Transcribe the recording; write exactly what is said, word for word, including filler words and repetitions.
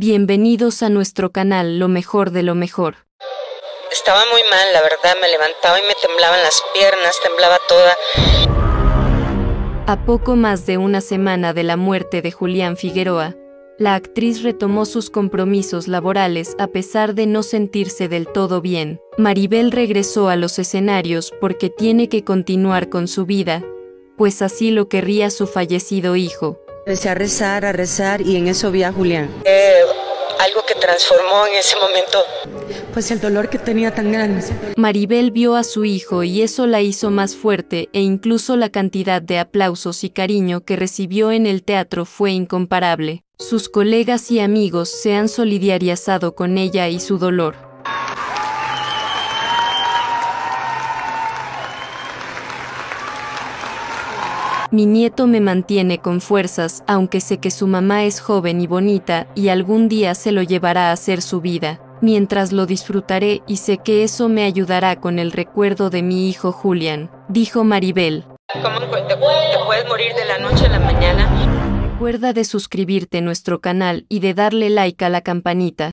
Bienvenidos a nuestro canal Lo Mejor de lo Mejor. Estaba muy mal, la verdad, me levantaba y me temblaban las piernas, temblaba toda. A poco más de una semana de la muerte de Julián Figueroa, la actriz retomó sus compromisos laborales a pesar de no sentirse del todo bien. Maribel regresó a los escenarios porque tiene que continuar con su vida, pues así lo querría su fallecido hijo. Empecé a rezar, a rezar y en eso vi a Julián. Eh, algo que transformó en ese momento. Pues el dolor que tenía tan grande. Maribel vio a su hijo y eso la hizo más fuerte e incluso la cantidad de aplausos y cariño que recibió en el teatro fue incomparable. Sus colegas y amigos se han solidarizado con ella y su dolor. Mi nieto me mantiene con fuerzas, aunque sé que su mamá es joven y bonita y algún día se lo llevará a hacer su vida. Mientras lo disfrutaré y sé que eso me ayudará con el recuerdo de mi hijo Julián, dijo Maribel. ¿Cómo te, te puedes morir de la noche a la mañana? Recuerda de suscribirte a nuestro canal y de darle like a la campanita.